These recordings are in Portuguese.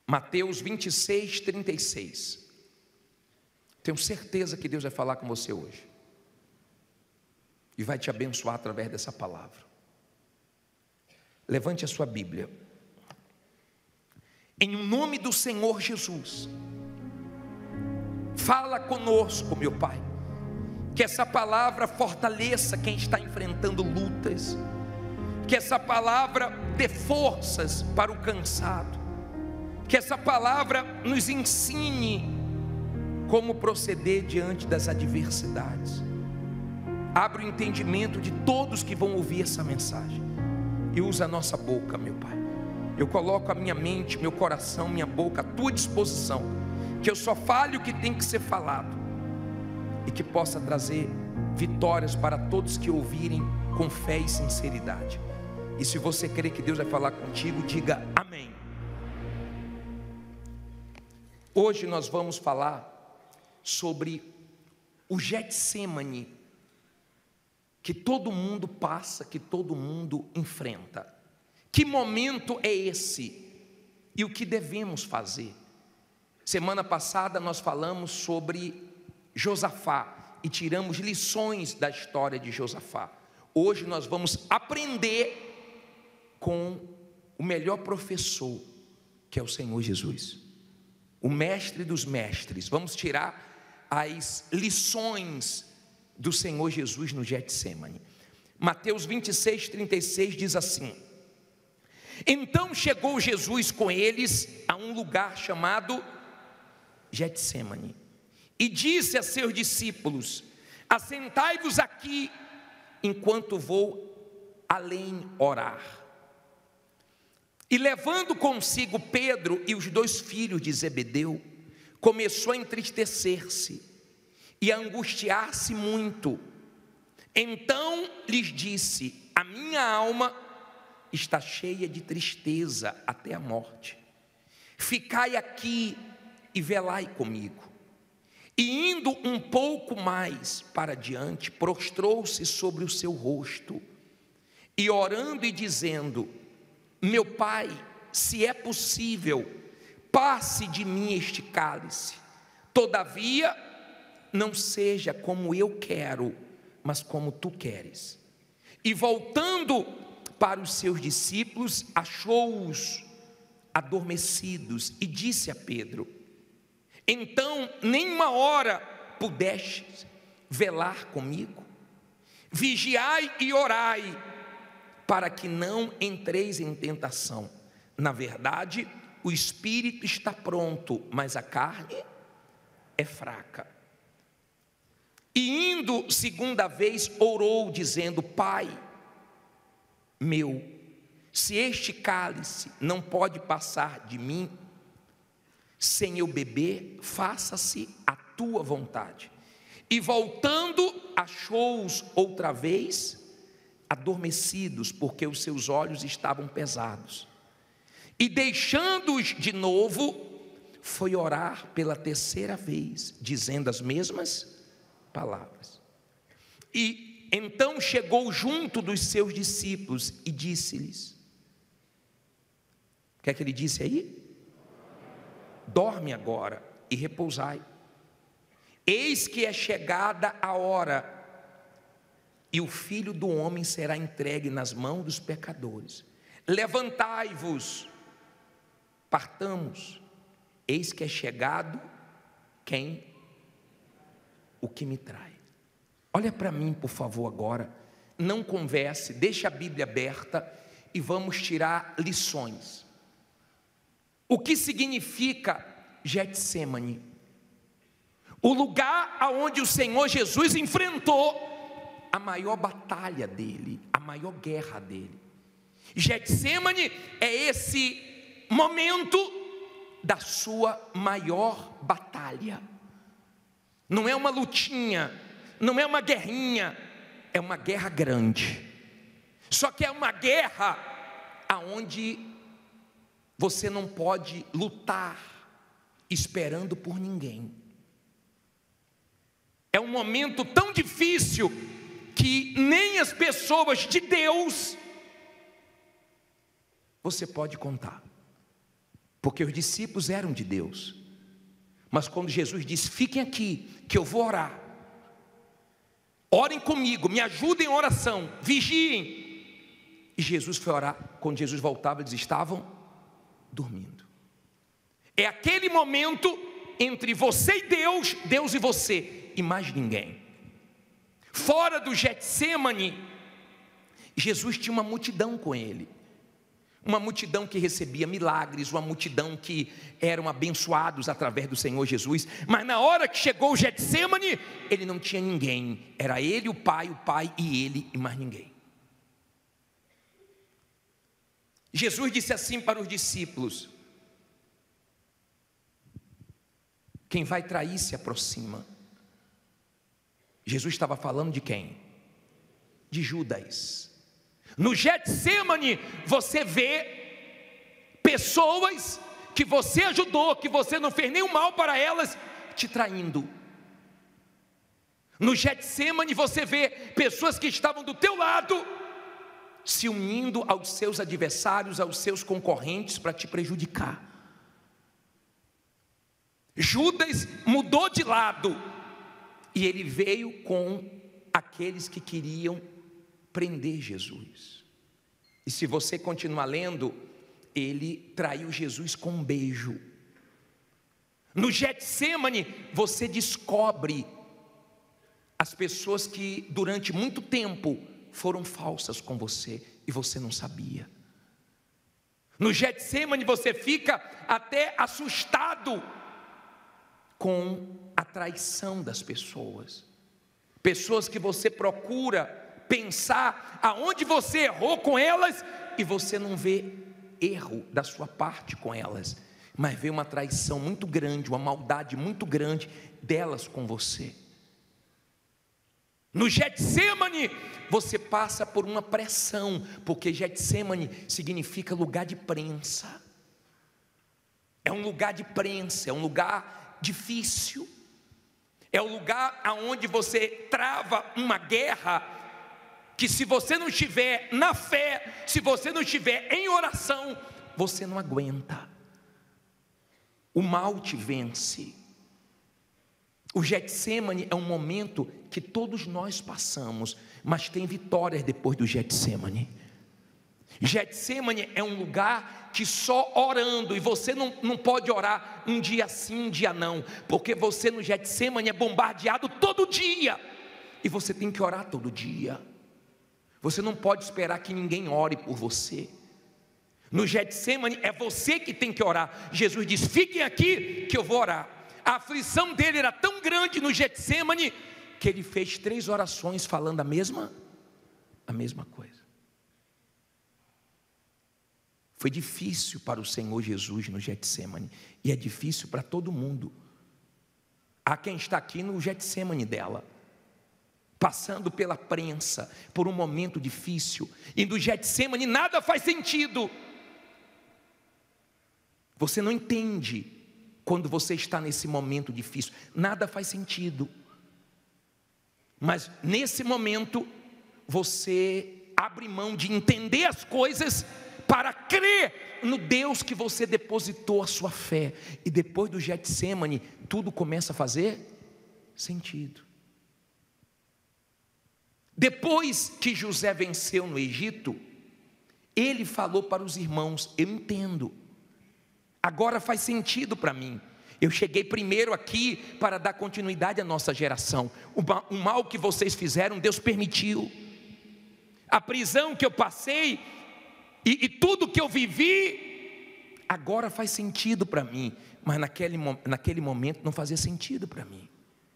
Mateus 26, 36. Tenho certeza que Deus vai falar com você hoje e vai te abençoar através dessa palavra. Levante a sua Bíblia. Em nome do Senhor Jesus, fala conosco, meu Pai, que essa palavra fortaleça quem está enfrentando lutas, que essa palavra dê forças para o cansado, que essa palavra nos ensine como proceder diante das adversidades. Abre o entendimento de todos que vão ouvir essa mensagem e usa a nossa boca, meu Pai. Eu coloco a minha mente, meu coração, minha boca à tua disposição, que eu só fale o que tem que ser falado e que possa trazer vitórias para todos que ouvirem com fé e sinceridade. E se você crê que Deus vai falar contigo, diga amém. Hoje nós vamos falar sobre o Getsêmani, que todo mundo passa, que todo mundo enfrenta. Que momento é esse? E o que devemos fazer? Semana passada nós falamos sobre Josafá e tiramos lições da história de Josafá. Hoje nós vamos aprender com o melhor professor, que é o Senhor Jesus, o mestre dos mestres. Vamos tirar as lições do Senhor Jesus no Getsêmani. Mateus 26, 36 diz assim: então chegou Jesus com eles a um lugar chamado Getsêmani e disse a seus discípulos: assentai-vos aqui enquanto vou além orar. E levando consigo Pedro e os 2 filhos de Zebedeu, começou a entristecer-se e a angustiar-se muito. Então lhes disse: a minha alma está cheia de tristeza até a morte. Ficai aqui e velai comigo. E indo um pouco mais para diante, prostrou-se sobre o seu rosto, e orando e dizendo: meu Pai, se é possível, passe de mim este cálice, todavia não seja como eu quero, mas como tu queres. E voltando para os seus discípulos, achou-os adormecidos e disse a Pedro: então nem uma hora pudestes velar comigo? Vigiai e orai, para que não entreis em tentação. Na verdade, o espírito está pronto, mas a carne é fraca. E indo segunda vez, orou, dizendo: Pai meu, se este cálice não pode passar de mim sem eu beber, faça-se a tua vontade. E voltando, achou-os outra vez adormecidos, porque os seus olhos estavam pesados. E deixando-os de novo, foi orar pela 3ª vez, dizendo as mesmas palavras. E então chegou junto dos seus discípulos e disse-lhes: o que é que ele disse aí? Dorme agora e repousai. Eis que é chegada a hora, e o Filho do homem será entregue nas mãos dos pecadores. Levantai-vos, partamos. Eis que é chegado quem? O que me trai. Olha para mim, por favor, agora. Não converse, deixa a Bíblia aberta e vamos tirar lições. O que significa Getsêmani? O lugar aonde o Senhor Jesus enfrentou a maior batalha dele, a maior guerra dele. Getsêmani é esse momento da sua maior batalha. Não é uma lutinha, não é uma guerrinha, é uma guerra grande. Só que é uma guerra aonde você não pode lutar esperando por ninguém. É um momento tão difícil que nem as pessoas de Deus você pode contar. porque os discípulos eram de Deus. Mas quando Jesus disse: fiquem aqui, que eu vou orar, orem comigo, me ajudem em oração, vigiem. E Jesus foi orar. Quando Jesus voltava, eles estavam dormindo. É aquele momento entre você e Deus, Deus e você, e mais ninguém. Fora do Getsêmani, Jesus tinha uma multidão com ele. Uma multidão que recebia milagres, uma multidão que eram abençoados através do Senhor Jesus. Mas na hora que chegou o Getsêmani, ele não tinha ninguém. Era ele, o Pai e ele e mais ninguém. Jesus disse assim para os discípulos: quem vai trair se aproxima. Jesus estava falando de quem? De Judas. No Getsêmani você vê pessoas que você ajudou, que você não fez nenhum mal para elas, te traindo. No Getsêmani você vê pessoas que estavam do teu lado se unindo aos seus adversários, aos seus concorrentes para te prejudicar. Judas mudou de lado e ele veio com aqueles que queriam prender Jesus. E se você continuar lendo, ele traiu Jesus com um beijo. No Getsêmani você descobre as pessoas que durante muito tempo foram falsas com você e você não sabia. No Getsêmani você fica até assustado com a traição das pessoas. Pessoas que você procura pensar aonde você errou com elas e você não vê erro da sua parte com elas, mas vê uma traição muito grande, uma maldade muito grande delas com você. No Getsêmani você passa por uma pressão, porque Getsêmani significa lugar de prensa. É um lugar de prensa, é um lugar difícil. É o lugar aonde você trava uma guerra que, se você não estiver na fé, se você não estiver em oração, você não aguenta. O mal te vence. O Getsêmani é um momento que todos nós passamos, mas tem vitórias depois do Getsêmani. Getsêmani é um lugar que só orando, e você não pode orar um dia sim, um dia não, porque você no Getsêmani é bombardeado todo dia, e você tem que orar todo dia. Você não pode esperar que ninguém ore por você. No Getsêmani é você que tem que orar. Jesus diz: fiquem aqui que eu vou orar. A aflição dele era tão grande no Getsêmani que ele fez 3 orações falando a mesma coisa. Foi difícil para o Senhor Jesus no Getsêmani, e é difícil para todo mundo. Há quem está aqui no Getsêmani dela, passando pela prensa, por um momento difícil, e no Getsêmani nada faz sentido. Você não entende quando você está nesse momento difícil, nada faz sentido. Mas nesse momento você abre mão de entender as coisas para crer no Deus que você depositou a sua fé. E depois do Getsêmani, tudo começa a fazer sentido. Depois que José venceu no Egito, ele falou para os irmãos: eu entendo, agora faz sentido para mim. Eu cheguei primeiro aqui para dar continuidade à nossa geração. O mal que vocês fizeram, Deus permitiu. A prisão que eu passei e tudo que eu vivi, agora faz sentido para mim. Mas naquele momento não fazia sentido para mim.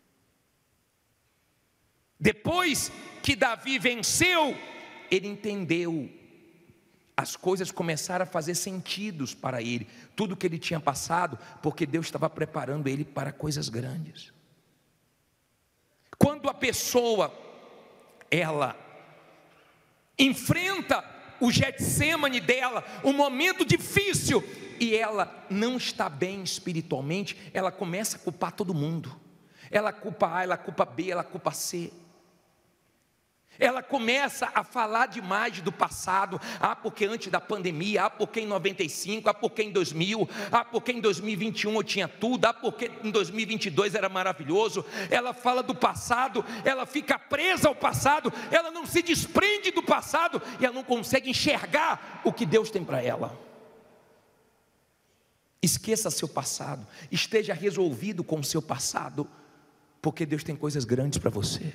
Depois que Davi venceu, ele entendeu. As coisas começaram a fazer sentido para ele. Tudo que ele tinha passado, porque Deus estava preparando ele para coisas grandes. Quando a pessoa, ela enfrenta o Getsêmani dela, um momento difícil, e ela não está bem espiritualmente, ela começa a culpar todo mundo. Ela culpa A, ela culpa B, ela culpa C. Ela começa a falar demais do passado. Porque antes da pandemia, porque em 95, porque em 2000, porque em 2021 eu tinha tudo, porque em 2022 era maravilhoso. Ela fala do passado, ela fica presa ao passado, ela não se desprende do passado e ela não consegue enxergar o que Deus tem para ela. Esqueça seu passado, esteja resolvido com o seu passado, porque Deus tem coisas grandes para você.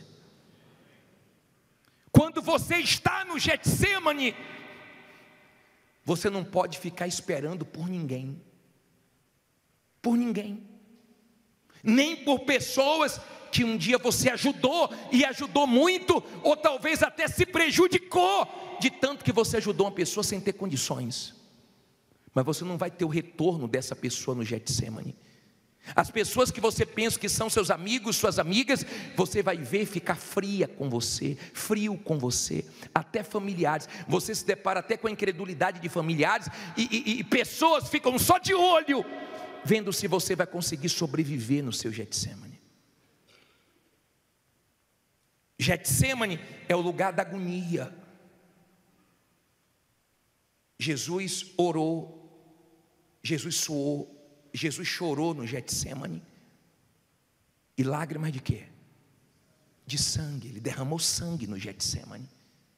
Quando você está no Getsemane, você não pode ficar esperando por ninguém, nem por pessoas que um dia você ajudou e ajudou muito, ou talvez até se prejudicou de tanto que você ajudou uma pessoa sem ter condições. Mas você não vai ter o retorno dessa pessoa no Getsemane. As pessoas que você pensa que são seus amigos, suas amigas, você vai ver ficar frio com você, até familiares. Você se depara até com a incredulidade de familiares e pessoas ficam só de olho, vendo se você vai conseguir sobreviver no seu Getsemane. Getsemane é o lugar da agonia. Jesus orou, Jesus suou, Jesus chorou no Getsemane. E lágrimas de quê? De sangue. Ele derramou sangue no Getsemane.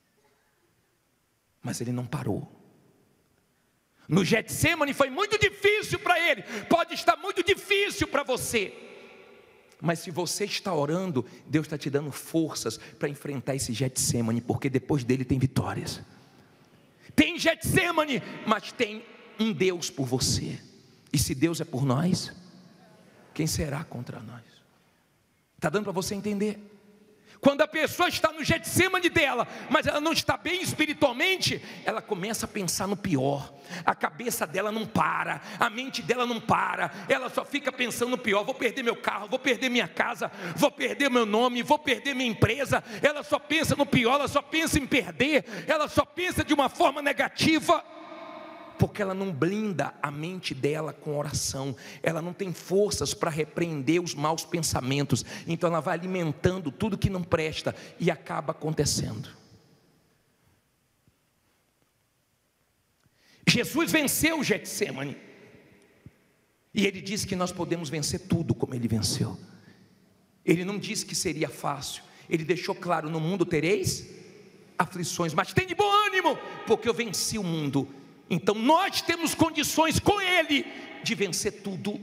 Mas ele não parou. No Getsemane foi muito difícil para ele. Pode estar muito difícil para você. Mas se você está orando, Deus está te dando forças para enfrentar esse Getsemane, porque depois dele tem vitórias. Tem Getsemane, mas tem um Deus por você. E se Deus é por nós, quem será contra nós? Está dando para você entender? Quando a pessoa está no Getsemane dela, mas ela não está bem espiritualmente, ela começa a pensar no pior. A cabeça dela não para, a mente dela não para, ela só fica pensando no pior. Vou perder meu carro, vou perder minha casa, vou perder meu nome, vou perder minha empresa. Ela só pensa no pior, ela só pensa em perder, ela só pensa de uma forma negativa, porque ela não blinda a mente dela com oração. Ela não tem forças para repreender os maus pensamentos. Então ela vai alimentando tudo que não presta e acaba acontecendo. Jesus venceu o Getsemane. E ele disse que nós podemos vencer tudo como ele venceu. Ele não disse que seria fácil. Ele deixou claro: no mundo tereis aflições, mas tem de bom ânimo, porque eu venci o mundo. Então nós temos condições com Ele de vencer tudo.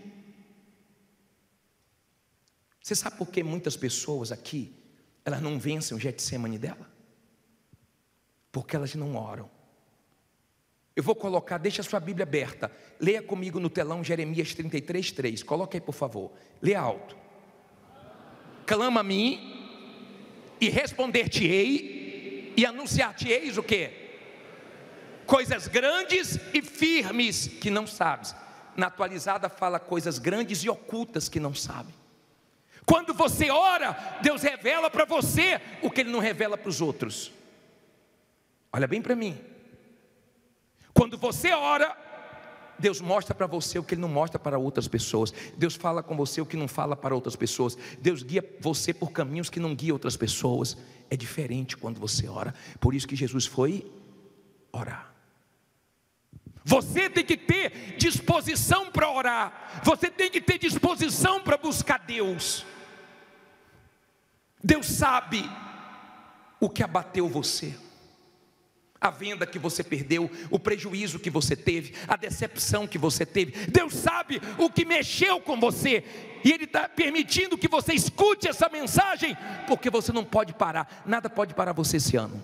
Você sabe por que muitas pessoas aqui, elas não vencem o Getsemane dela? Porque elas não oram. Eu vou colocar, deixa a sua Bíblia aberta, leia comigo no telão Jeremias 33:3, coloque aí por favor, leia alto. Clama a mim, e responder-te-ei, e anunciar-te-eis o quê? Coisas grandes e firmes que não sabes. Na atualizada fala coisas grandes e ocultas que não sabe. Quando você ora, Deus revela para você o que Ele não revela para os outros. Olha bem para mim. Quando você ora, Deus mostra para você o que Ele não mostra para outras pessoas. Deus fala com você o que não fala para outras pessoas. Deus guia você por caminhos que não guia outras pessoas. É diferente quando você ora. Por isso que Jesus foi orar. Você tem que ter disposição para orar. Você tem que ter disposição para buscar Deus. Deus sabe o que abateu você. A venda que você perdeu, o prejuízo que você teve, a decepção que você teve. Deus sabe o que mexeu com você. E Ele está permitindo que você escute essa mensagem, porque você não pode parar. Nada pode parar você esse ano.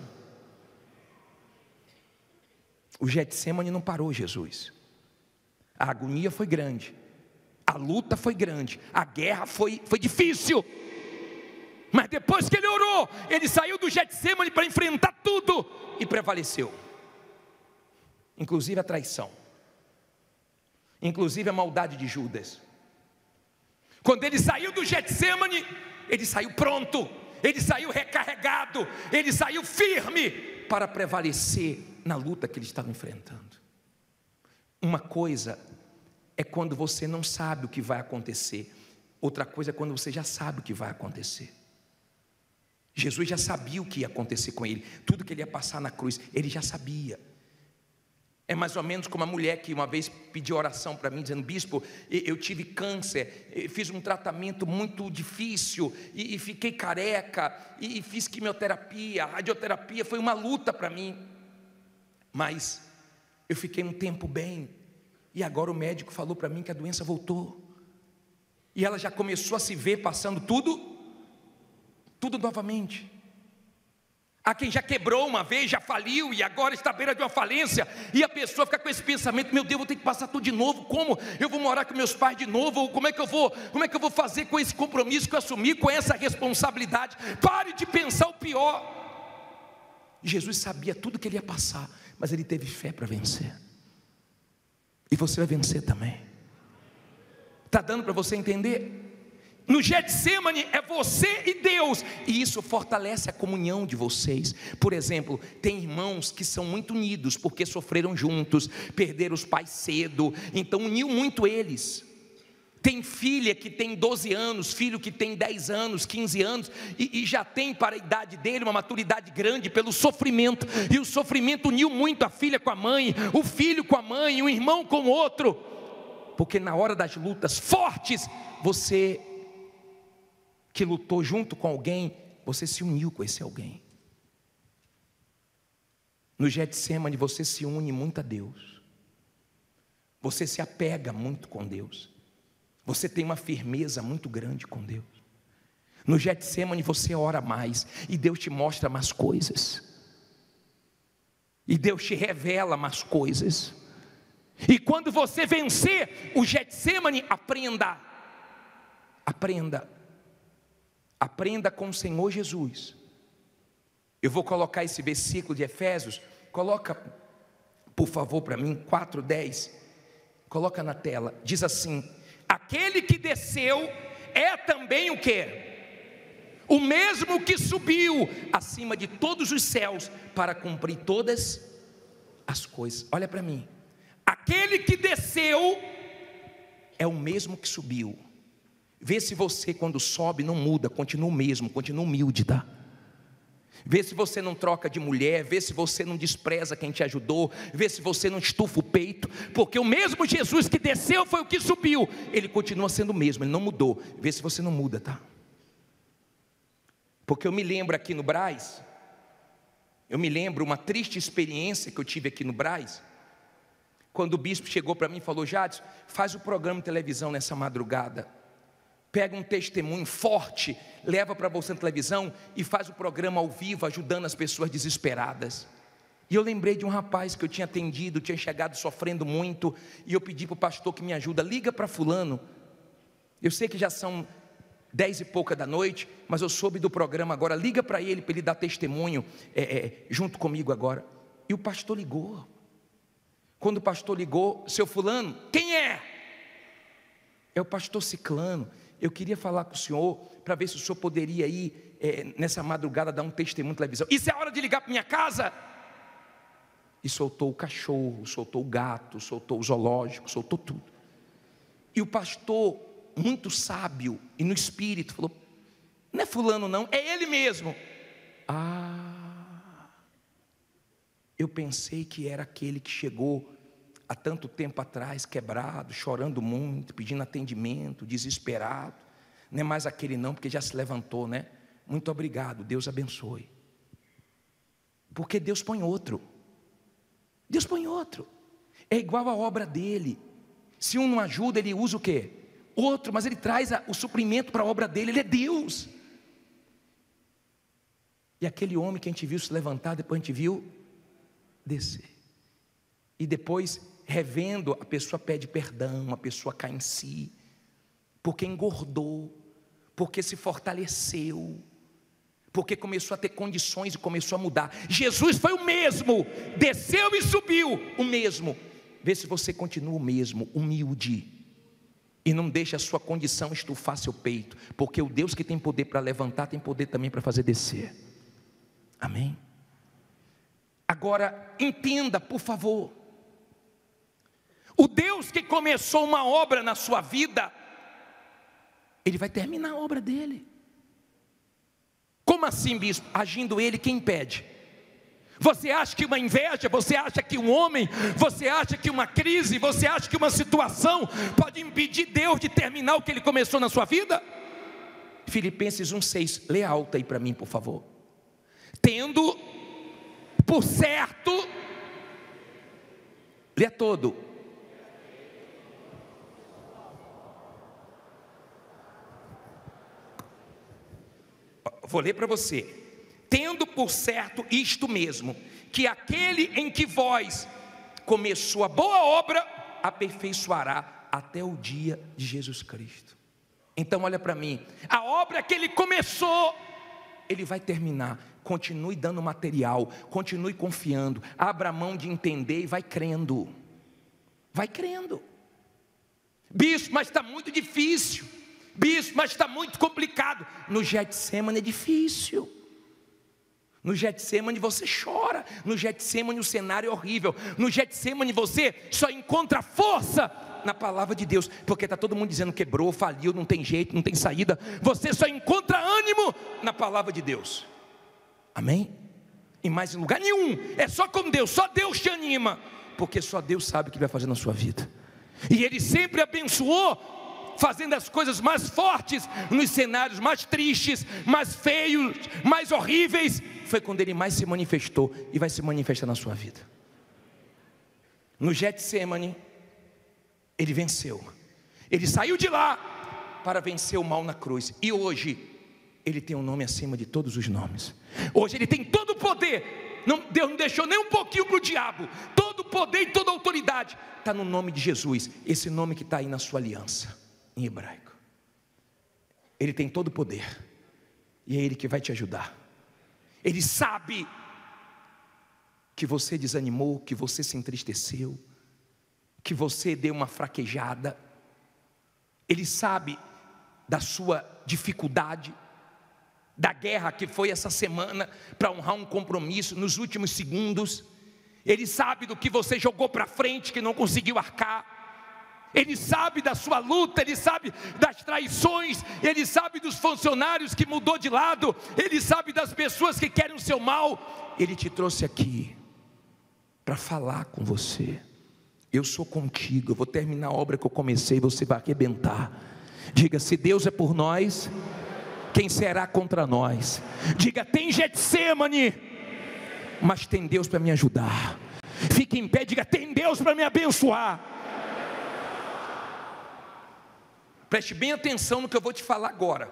O Getsemane não parou Jesus. A agonia foi grande, a luta foi grande, a guerra foi difícil. Mas depois que ele orou, ele saiu do Getsemane para enfrentar tudo e prevaleceu. Inclusive a traição, inclusive a maldade de Judas. Quando ele saiu do Getsemane, ele saiu pronto, ele saiu recarregado, ele saiu firme para prevalecer na luta que ele estava enfrentando. Uma coisa é quando você não sabe o que vai acontecer, outra coisa é quando você já sabe o que vai acontecer. Jesus já sabia o que ia acontecer com ele, tudo que ele ia passar na cruz, ele já sabia. É mais ou menos como a mulher que uma vez pediu oração para mim, dizendo: bispo, eu tive câncer, fiz um tratamento muito difícil, e fiquei careca, e fiz quimioterapia, radioterapia, foi uma luta para mim, mas eu fiquei um tempo bem, e agora o médico falou para mim que a doença voltou, e ela já começou a se ver passando tudo novamente. Há quem já quebrou uma vez, já faliu e agora está à beira de uma falência, e a pessoa fica com esse pensamento: meu Deus, vou ter que passar tudo de novo, como? Eu vou morar com meus pais de novo, ou como é que eu vou fazer com esse compromisso que eu assumi, com essa responsabilidade? Pare de pensar o pior. Jesus sabia tudo que ele ia passar, mas ele teve fé para vencer, e você vai vencer também. Está dando para você entender? No Getsemane é você e Deus, e isso fortalece a comunhão de vocês. Por exemplo, tem irmãos que são muito unidos, porque sofreram juntos, perderam os pais cedo, então uniu muito eles. Tem filha que tem 12 anos, filho que tem 10 anos, 15 anos, e já tem para a idade dele uma maturidade grande pelo sofrimento, e o sofrimento uniu muito a filha com a mãe, o filho com a mãe, o irmão com o outro, porque na hora das lutas fortes, você que lutou junto com alguém, você se uniu com esse alguém. No Getsemane você se une muito a Deus, você se apega muito com Deus, você tem uma firmeza muito grande com Deus. No Getsemane você ora mais, e Deus te mostra mais coisas, e Deus te revela mais coisas. E quando você vencer o Getsemane, aprenda com o Senhor Jesus. Eu vou colocar esse versículo de Efésios, coloca por favor para mim, 4:10, coloca na tela, diz assim: aquele que desceu é também o quê? O mesmo que subiu acima de todos os céus para cumprir todas as coisas. Olha para mim, aquele que desceu é o mesmo que subiu. Vê se você quando sobe não muda, continua o mesmo, continua humilde, tá? Vê se você não troca de mulher, vê se você não despreza quem te ajudou, vê se você não estufa o peito, porque o mesmo Jesus que desceu foi o que subiu, ele continua sendo o mesmo, ele não mudou. Vê se você não muda, tá? Porque eu me lembro aqui no Brás, uma triste experiência que eu tive aqui no Brás, quando o bispo chegou para mim e falou: Jadson, faz o programa de televisão nessa madrugada, pega um testemunho forte, leva para você na televisão e faz o programa ao vivo, ajudando as pessoas desesperadas. E eu lembrei de um rapaz que eu tinha atendido, tinha chegado sofrendo muito, e eu pedi para o pastor que me ajuda: liga para fulano. Eu sei que já são 10 e pouca da noite, mas eu soube do programa agora, liga para ele dar testemunho junto comigo agora. E o pastor ligou. Quando o pastor ligou: seu fulano, quem é? É o pastor Ciclano. Eu queria falar com o senhor, para ver se o senhor poderia ir nessa madrugada dar um testemunho na televisão. Isso é hora de ligar para minha casa? E soltou o cachorro, soltou o gato, soltou o zoológico, soltou tudo. E o pastor, muito sábio e no espírito, falou: não é fulano não, é ele mesmo. Eu pensei que era aquele que chegou há tanto tempo atrás, quebrado, chorando muito, pedindo atendimento, desesperado. Não é mais aquele não, porque já se levantou, né? Muito obrigado, Deus abençoe. Porque Deus põe outro. Deus põe outro. É igual a obra dele. Se um não ajuda, ele usa o quê? Outro, mas ele traz o suprimento para a obra dele, ele é Deus. E aquele homem que a gente viu se levantar, depois a gente viu descer. E depois, revendo, a pessoa pede perdão, a pessoa cai em si, porque engordou, porque se fortaleceu, porque começou a ter condições e começou a mudar. Jesus foi o mesmo, desceu e subiu, o mesmo. Vê se você continua o mesmo, humilde, e não deixa a sua condição estufar seu peito, porque o Deus que tem poder para levantar, tem poder também para fazer descer. Amém? Agora, entenda, por favor, o Deus que começou uma obra na sua vida, Ele vai terminar a obra dele. Como Como assim, bispo? Agindo ele, quem impede? Você acha que uma inveja, você acha que um homem, você acha que uma crise, você acha que uma situação pode impedir Deus de terminar o que Ele começou na sua vida? Filipenses 1,6, lê alto aí para mim, por favor. Tendo por certo, lê todo. Vou ler para você. Tendo por certo isto mesmo, que aquele em que vós começou a boa obra, aperfeiçoará até o dia de Jesus Cristo. Então olha para mim, a obra que Ele começou, Ele vai terminar. Continue dando material, continue confiando, abra a mão de entender e vai crendo. Vai crendo. Bispo, mas está muito difícil. Bispo, mas está muito complicado. No Getsemane é difícil. No Getsemane você chora. No Getsemane o cenário é horrível. No Getsemane você só encontra força na palavra de Deus, porque está todo mundo dizendo quebrou, faliu, não tem jeito, não tem saída. Você só encontra ânimo na palavra de Deus. Amém? Em mais lugar nenhum. É só com Deus, só Deus te anima, porque só Deus sabe o que vai fazer na sua vida. E Ele sempre abençoou, fazendo as coisas mais fortes nos cenários mais tristes, mais feios, mais horríveis. Foi quando Ele mais se manifestou e vai se manifestar na sua vida. No Getsemane Ele venceu. Ele saiu de lá para vencer o mal na cruz. E hoje Ele tem um nome acima de todos os nomes. Hoje Ele tem todo o poder. Deus não deixou nem um pouquinho para o diabo. Todo o poder e toda a autoridade está no nome de Jesus. Esse nome que está aí na sua aliança, em hebraico. Ele tem todo o poder. E é Ele que vai te ajudar. Ele sabe que você desanimou, que você se entristeceu, que você deu uma fraquejada. Ele sabe da sua dificuldade, da guerra que foi essa semana para honrar um compromisso nos últimos segundos. Ele sabe do que você jogou para frente que não conseguiu arcar. Ele sabe da sua luta, Ele sabe das traições, Ele sabe dos funcionários que mudou de lado, Ele sabe das pessoas que querem o seu mal. Ele te trouxe aqui para falar com você. Eu sou contigo, eu vou terminar a obra que eu comecei, você vai arrebentar. Diga, se Deus é por nós, quem será contra nós? Diga, tem Getsemane, mas tem Deus para me ajudar. Fique em pé, diga, tem Deus para me abençoar. Preste bem atenção no que eu vou te falar agora.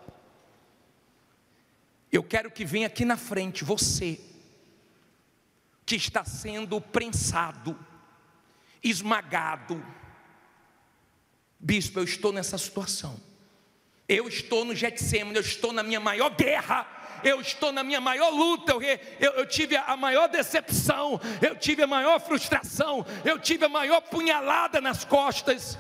Eu quero que venha aqui na frente você, que está sendo prensado, esmagado. Bispo, eu estou nessa situação. Eu estou no Getsemane, eu estou na minha maior guerra, eu estou na minha maior luta, eu tive a maior decepção, eu tive a maior frustração, eu tive a maior punhalada nas costas.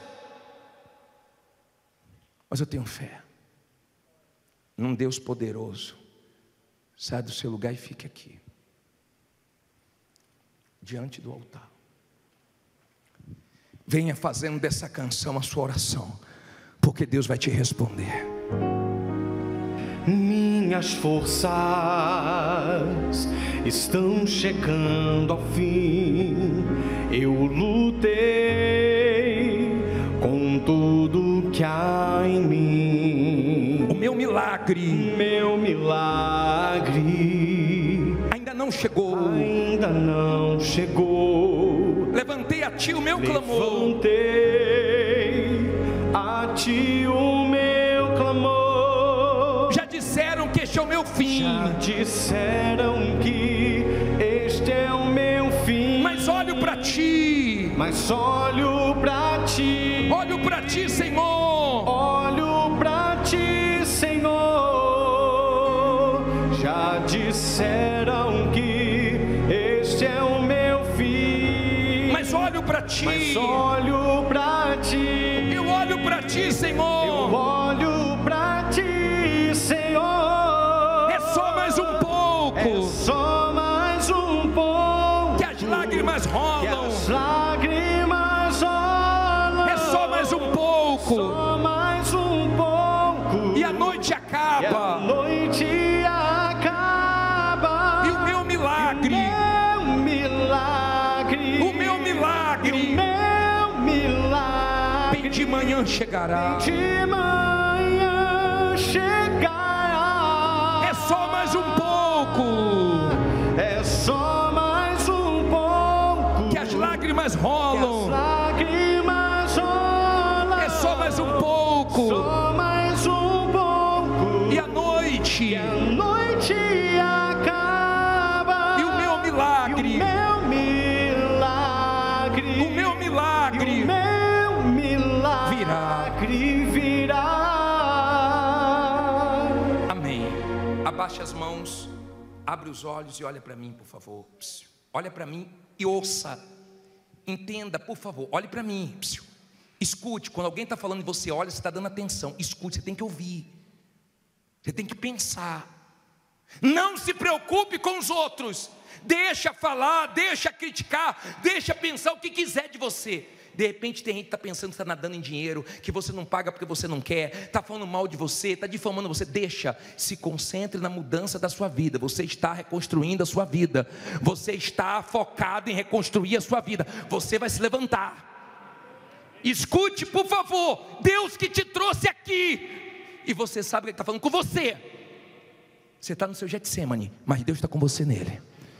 Mas eu tenho fé num Deus poderoso. Sai do seu lugar e fique aqui, diante do altar. Venha fazendo dessa canção a sua oração, porque Deus vai te responder. Minhas forças estão chegando ao fim. Eu lutei com tudo que há em mim. O meu milagre ainda não chegou. Levantei a ti o meu clamor. Levantei a ti o meu clamor. Já disseram que este é o meu fim. Já disseram que este é o meu fim. Mas olho para ti. Olho para ti, Senhor. Olho para ti, Senhor. Já disseram que este é o meu fim. Mas olho para ti. Olho para ti. Eu olho para ti, Senhor. Eu olho para ti, Senhor. É só mais um pouco. É só mais um pouco. Que as lágrimas rolam. É só mais um pouco. Só mais um pouco. E a noite acaba. E a noite acaba. de manhã chegará. de manhã chegará. É só mais um pouco. É só mais um pouco. Que as lágrimas rolam. Lágrimas rolam. É só mais um pouco. Só mais um pouco. E a noite. A noite acaba. E o meu milagre. E o meu milagre. O meu milagre. E o meu milagre virá. Amém. Abaixe as mãos. Abre os olhos e olha para mim, por favor. Olha para mim e ouça. Entenda, por favor. Olhe para mim. Escute. Quando alguém está falando e você olha, você está dando atenção. Escute, você tem que ouvir. Você tem que pensar. Não se preocupe com os outros. Deixa falar, deixa criticar, deixa pensar o que quiser de você. De repente tem gente que está pensando que está nadando em dinheiro, que você não paga porque você não quer, está falando mal de você, está difamando você. Deixa, se concentre na mudança da sua vida. Você está reconstruindo a sua vida. Você está focado em reconstruir a sua vida. Você vai se levantar. Escute, por favor. Deus que te trouxe aqui, e você sabe que Ele está falando com você. Você está no seu Getsemane, mas Deus está com você nele.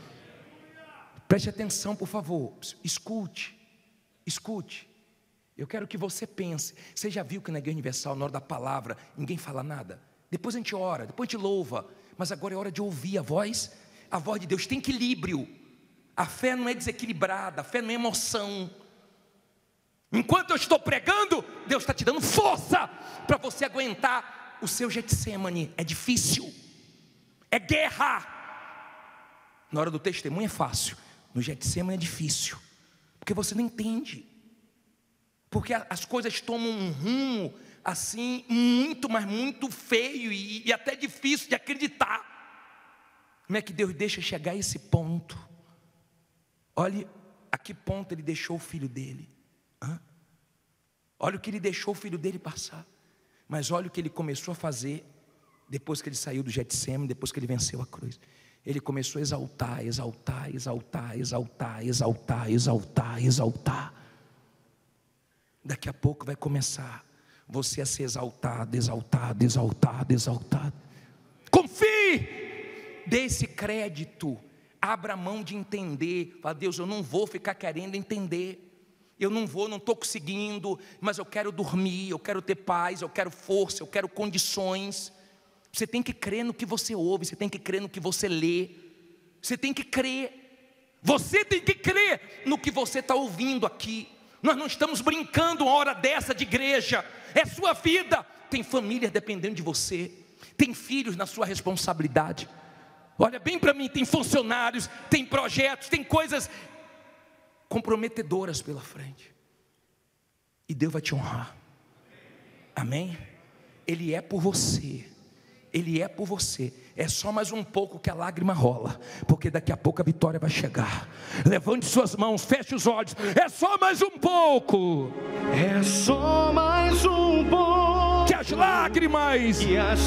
Preste atenção, por favor. Escute. Escute, eu quero que você pense. Você já viu que na Igreja Universal, na hora da palavra, ninguém fala nada? Depois a gente ora, depois a gente louva, mas agora é hora de ouvir a voz de Deus. Tem equilíbrio. A fé não é desequilibrada, a fé não é emoção. Enquanto eu estou pregando, Deus está te dando força para você aguentar o seu Getsemane. É difícil, é guerra. Na hora do testemunho é fácil, no Getsemane é difícil. Porque você não entende. Porque as coisas tomam um rumo assim, muito, mas muito feio e até difícil de acreditar. Como é que Deus deixa chegar a esse ponto? Olhe a que ponto Ele deixou o filho dele. Olha o que Ele deixou o filho dele passar. Mas olha o que Ele começou a fazer depois que Ele saiu do Getsemane, depois que Ele venceu a cruz. Ele começou a exaltar, exaltar, exaltar, exaltar, exaltar, exaltar, exaltar. Daqui a pouco vai começar você a ser exaltado, exaltado, exaltado, exaltado. Confie, dê esse crédito, abra a mão de entender. Fala, Deus, eu não vou ficar querendo entender. Eu não estou conseguindo, mas eu quero dormir, eu quero ter paz, eu quero força, eu quero condições. Você tem que crer no que você ouve, você tem que crer no que você lê, você tem que crer, você tem que crer no que você está ouvindo aqui. Nós não estamos brincando uma hora dessa de igreja, é sua vida. Tem família dependendo de você, tem filhos na sua responsabilidade. Olha bem para mim, tem funcionários, tem projetos, tem coisas comprometedoras pela frente, e Deus vai te honrar. Amém? Ele é por você. Ele é por você. É só mais um pouco que a lágrima rola, porque daqui a pouco a vitória vai chegar. Levante suas mãos, feche os olhos. É só mais um pouco. É só mais um pouco. Que as lágrimas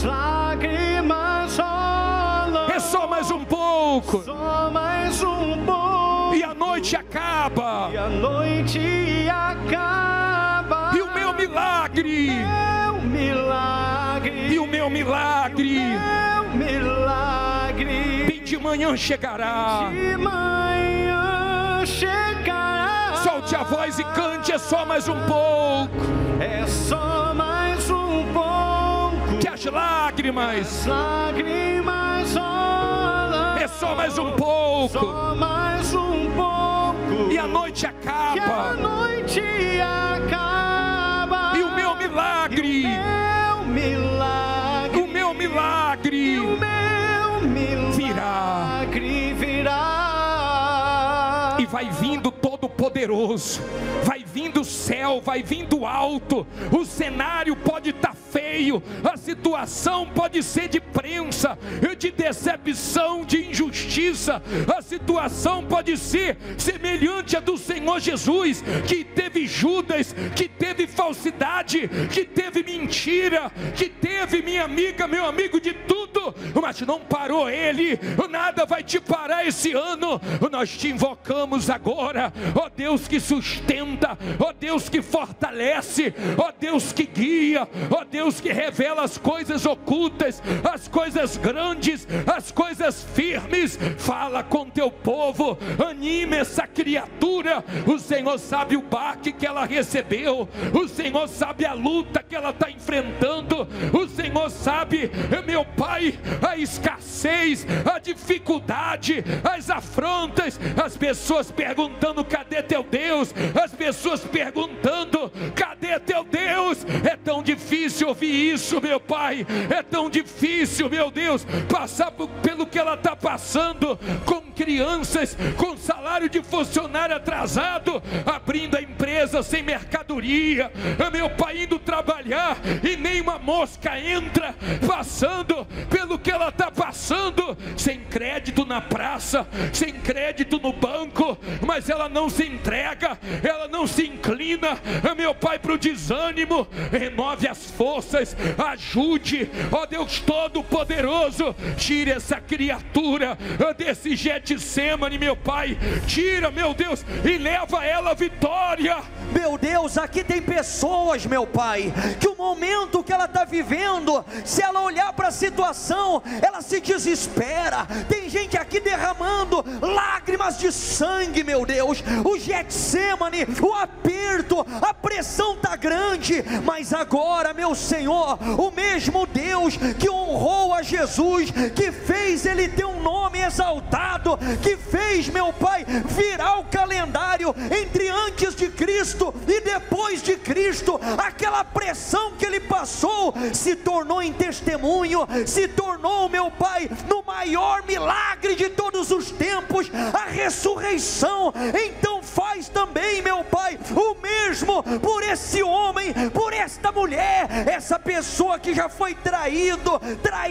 rolam. É só mais um pouco. Só mais um pouco. E a noite acaba. E a noite acaba. E o meu milagre. Milagre. E o meu milagre. Meu milagre. Bem de manhã chegará. De manhã chegará. Solte a voz e cante. É só mais um pouco. É só mais um pouco. Que as lágrimas rolam. É só mais um pouco. Só mais um pouco. E a noite acaba. E a noite acaba. E o meu milagre. O meu milagre virá. E vai vindo todo poderoso, vai vindo o céu, vai vindo alto. O cenário pode estar feio, feio, a situação pode ser de prensa, de decepção, de injustiça, a situação pode ser semelhante à do Senhor Jesus, que teve Judas, que teve falsidade, que teve mentira, que teve, minha amiga, meu amigo, de tudo, mas não parou ele. Nada vai te parar esse ano. Nós te invocamos agora, ó Deus que sustenta, ó Deus que fortalece, ó Deus que guia, ó Deus que revela as coisas ocultas, as coisas grandes, as coisas firmes. Fala com teu povo, anime essa criatura. O Senhor sabe o baque que ela recebeu, o Senhor sabe a luta que ela está enfrentando, o Senhor sabe, meu Pai, a escassez, a dificuldade, as afrontas, as pessoas perguntando: cadê teu Deus? As pessoas perguntando: cadê teu Deus? É tão difícil ouvir isso, meu Pai, é tão difícil, meu Deus, passar pelo que ela está passando, com crianças, com salário de funcionário atrasado, abrindo a empresa sem mercadoria, meu Pai, indo trabalhar e nem uma mosca entra, passando pelo que ela está passando, sem crédito na praça, sem crédito no banco, mas ela não se entrega, ela não se inclina, meu Pai, para o desânimo. Renove as forças, ajude, ó Deus Todo-Poderoso, tire essa criatura desse Getsemane, meu Pai, tira, meu Deus, e leva ela à vitória. Meu Deus, aqui tem pessoas, meu Pai, que o momento que ela está vivendo, se ela olhar para a situação, ela se desespera. Tem gente aqui derramando lágrimas de sangue, meu Deus. O Getsemane, o aperto, a pressão está grande, mas agora, meu Senhor, o mesmo Deus que honrou a Jesus, que fez ele ter um nome exaltado, que fez, meu Pai, virar o calendário entre antes de Cristo e depois de Cristo, aquela pressão que ele passou se tornou em testemunho, se tornou, meu Pai, no maior milagre de todos os tempos, a ressurreição. Então faz também, meu Pai, o mesmo por esse homem, por esta mulher, essa pessoa que já foi traída,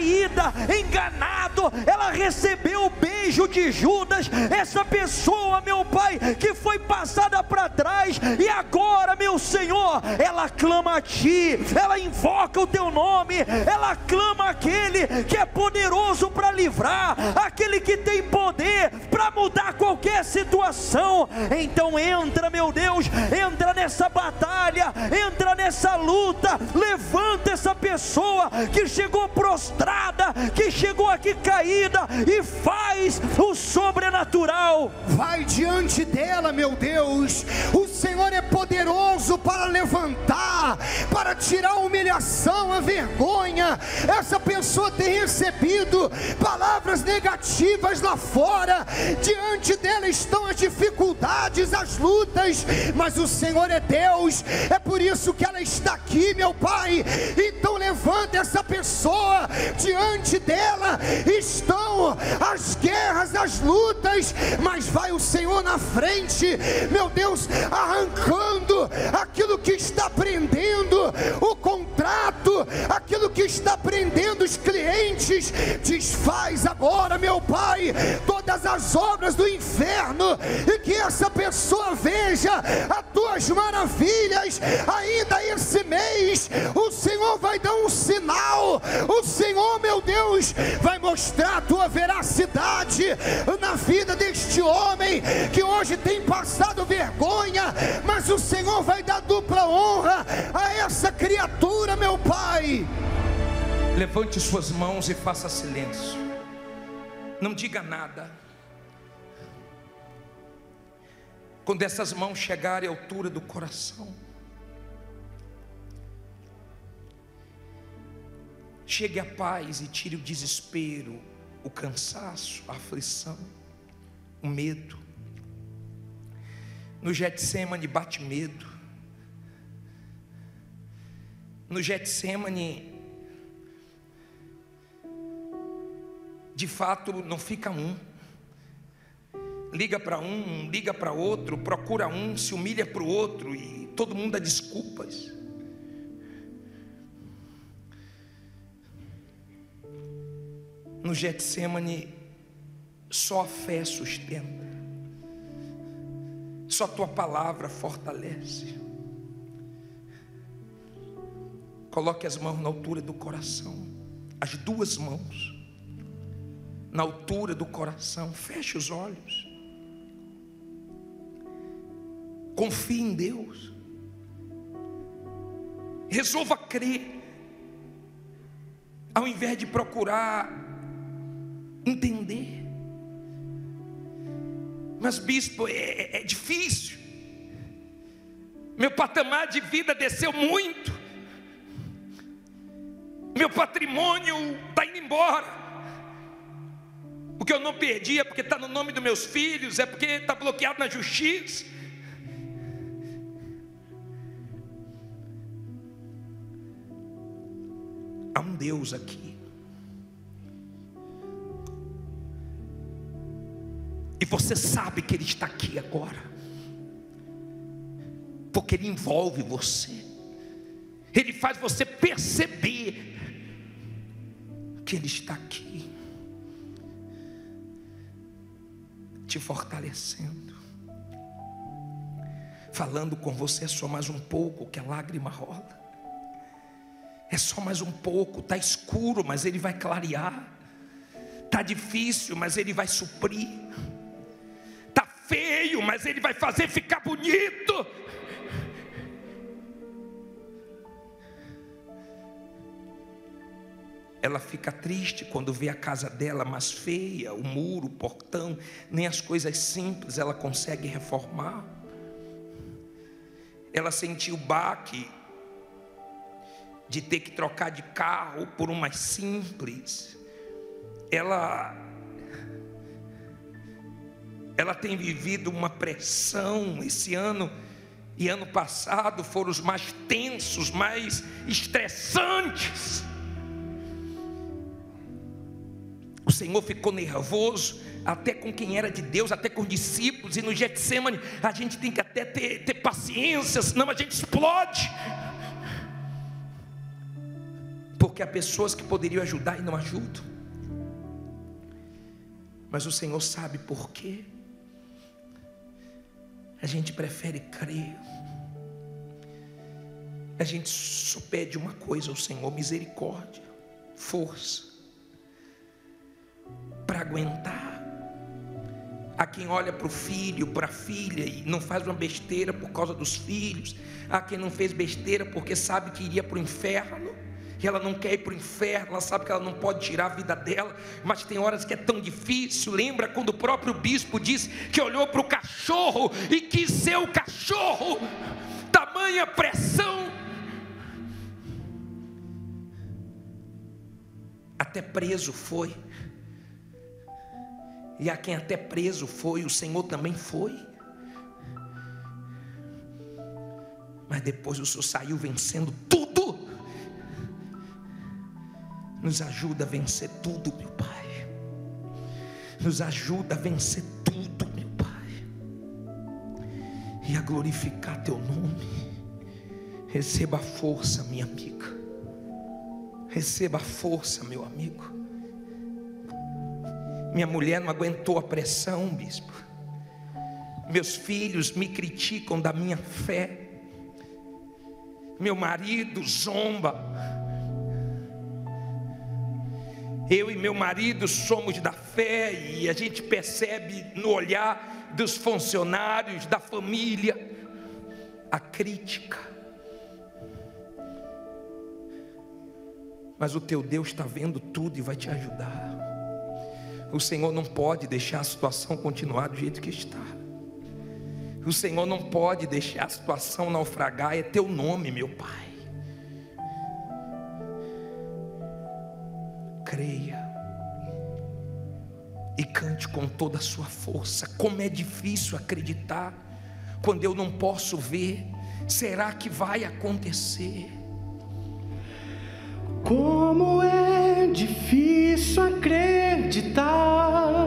enganado, ela recebeu o beijo de Judas, essa pessoa, meu Pai, que foi passada para trás, e agora, meu Senhor, ela clama a Ti, ela invoca o Teu nome, ela clama aquele que é poderoso para livrar, aquele que tem poder para mudar qualquer situação. Então entra, meu Deus, entra nessa batalha, entra nessa luta, levanta essa pessoa que chegou prostrada, que chegou aqui caída, e faz o sobrenatural. Vai diante dela, meu Deus. O Senhor é poderoso para levantar, para tirar a humilhação, a vergonha. Essa pessoa tem recebido palavras negativas lá fora, diante dela estão as dificuldades, as lutas, mas o Senhor é Deus, é por isso que ela está aqui, meu Pai. Então levanta essa pessoa, diante dela estão as guerras, as lutas, mas vai o Senhor na frente, meu Deus, arrancando aquilo que está prendendo o contrato, aquilo que está prendendo os clientes. Desfaz agora, meu Pai, todas as obras do inferno, e que essa pessoa veja as tuas maravilhas. Ainda esse mês o Senhor vai dar um sinal, o Senhor, meu Deus, vai mostrar a tua veracidade na vida deste homem que hoje tem passado vergonha, mas o Senhor vai dar dupla honra a essa criatura, meu Pai. Levante suas mãos e faça silêncio, não diga nada. Quando essas mãos chegarem à altura do coração, chegue a paz e tire o desespero, o cansaço, a aflição, o medo. No Getsemane bate medo, no Getsemane de fato não fica um, liga para um, liga para outro, procura um, se humilha para o outro, e todo mundo dá desculpas. No Getsemane, só a fé sustenta, só tua palavra fortalece. Coloque as mãos na altura do coração, as duas mãos na altura do coração, feche os olhos, confie em Deus, resolva crer, ao invés de procurar entender. Mas bispo, é difícil, meu patamar de vida desceu muito, meu patrimônio está indo embora, o que eu não perdi é porque está no nome dos meus filhos, é porque está bloqueado na justiça. Há um Deus aqui, e você sabe que Ele está aqui agora, porque Ele envolve você, Ele faz você perceber que Ele está aqui, te fortalecendo, falando com você. É só mais um pouco que a lágrima rola, é só mais um pouco, está escuro, mas Ele vai clarear, está difícil, mas Ele vai suprir, está feio, mas Ele vai fazer ficar bonito. Ela fica triste quando vê a casa dela mais feia, o muro, o portão, nem as coisas simples ela consegue reformar. Ela sentiu o baque de ter que trocar de carro por um mais simples. Ela tem vivido uma pressão. Esse ano e ano passado foram os mais tensos, mais estressantes. O Senhor ficou nervoso até com quem era de Deus, até com os discípulos. E no Getsemane a gente tem que até ter paciência, senão a gente explode, porque há pessoas que poderiam ajudar e não ajudam. Mas o Senhor sabe por quê. A gente prefere crer. A gente só pede uma coisa ao Senhor: misericórdia, força para aguentar. Há quem olha para o filho, para a filha e não faz uma besteira por causa dos filhos. Há quem não fez besteira porque sabe que iria para o inferno, e ela não quer ir para o inferno, ela sabe que ela não pode tirar a vida dela, mas tem horas que é tão difícil. Lembra quando o próprio bispo disse que olhou para o cachorro e quis ser o cachorro? Tamanha pressão. Até preso foi. E a quem até preso foi, o Senhor também foi. Mas depois o Senhor saiu vencendo tudo. Nos ajuda a vencer tudo, meu Pai. Nos ajuda a vencer tudo, meu Pai, e a glorificar Teu nome. Receba a força, minha amiga. Receba a força, meu amigo. Minha mulher não aguentou a pressão, bispo. Meus filhos me criticam da minha fé. Meu marido zomba. Eu e meu marido somos da fé, e a gente percebe no olhar dos funcionários, da família, a crítica. Mas o teu Deus está vendo tudo e vai te ajudar. O Senhor não pode deixar a situação continuar do jeito que está. O Senhor não pode deixar a situação naufragar. É Teu nome, meu Pai. Creia e cante com toda a sua força. Como é difícil acreditar quando eu não posso ver. Será que vai acontecer? Como é difícil acreditar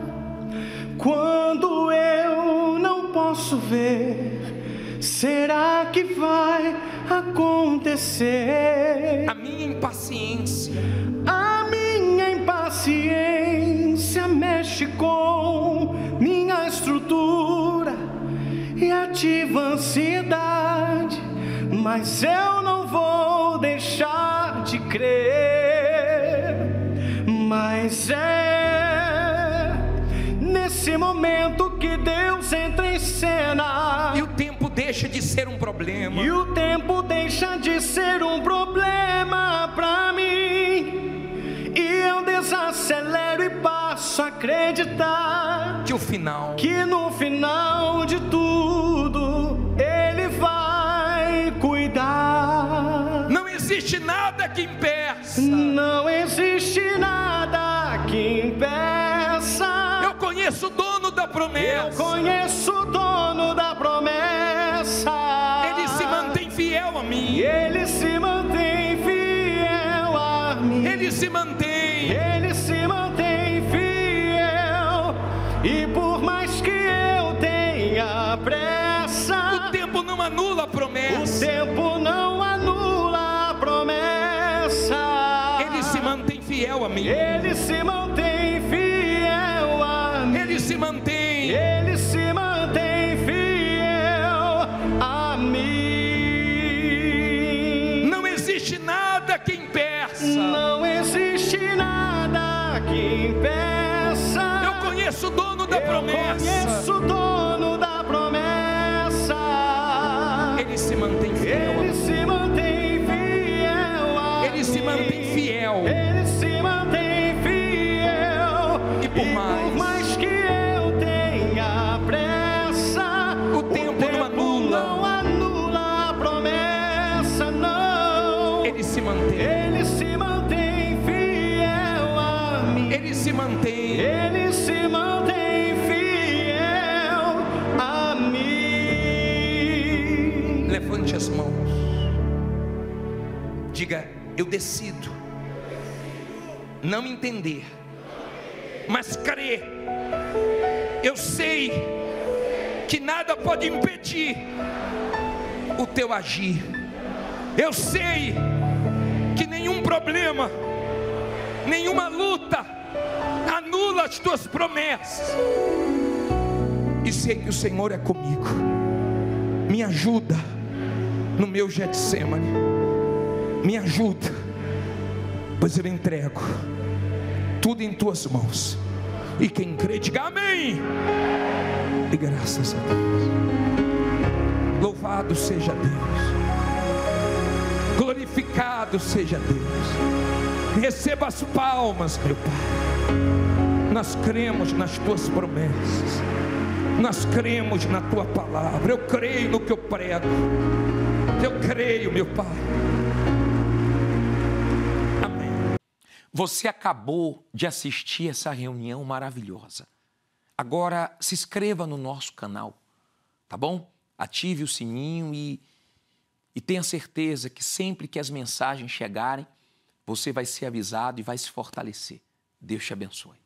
quando eu não posso ver. Será que vai acontecer? A minha impaciência, a minha impaciência mexe com minha estrutura e ativa a ansiedade, mas eu não vou deixar de crer. Mas é nesse momento que Deus entra em cena, e o tempo deixa de ser um problema, e o tempo deixa de ser um problema pra mim, e eu desacelero e passo a acreditar que no final de tudo Ele vai cuidar. não existe nada que impeça, Não existe nada que impeça. eu conheço o dono da promessa, Eu conheço o dono da promessa. Ele se mantém fiel a mim, Ele se mantém fiel a mim. Ele se mantém, fiel. E por mais que eu tenha pressa, o tempo não anula a o promessa, tempo não anula a promessa. Ele se mantém fiel a mim, Ele se mantém fiel a mim. Ele se mantém, Ele se mantém fiel a mim. não existe nada que impeça, Não existe nada que impeça. eu conheço o dono da promessa, Conheço o dono da promessa. Ele se mantém fiel a Ele mim, se mantém fiel a Ele se mantém mim. fiel, Ele se mantém fiel. E por mais que eu tenha pressa, o tempo não anula a promessa, não. Ele se mantém, Ele se mantém fiel a mim. Ele se mantém, Ele se mantém fiel a mim. levante as mãos, diga: eu decido não entender, mas crer. Eu sei que nada pode impedir o teu agir. Eu sei que nenhum problema, nenhuma luta anula as tuas promessas. E sei que o Senhor é comigo. Me ajuda no meu Getsemane. Me ajuda, pois eu entrego tudo em tuas mãos. E quem crê, diga amém. E graças a Deus. Louvado seja Deus. Glorificado seja Deus. Receba as palmas, meu Pai. Nós cremos nas tuas promessas. Nós cremos na tua palavra. Eu creio no que eu prego. Eu creio, meu Pai. Amém. Você acabou de assistir essa reunião maravilhosa. Agora se inscreva no nosso canal, tá bom? Ative o sininho e tenha certeza que sempre que as mensagens chegarem, você vai ser avisado e vai se fortalecer. Deus te abençoe.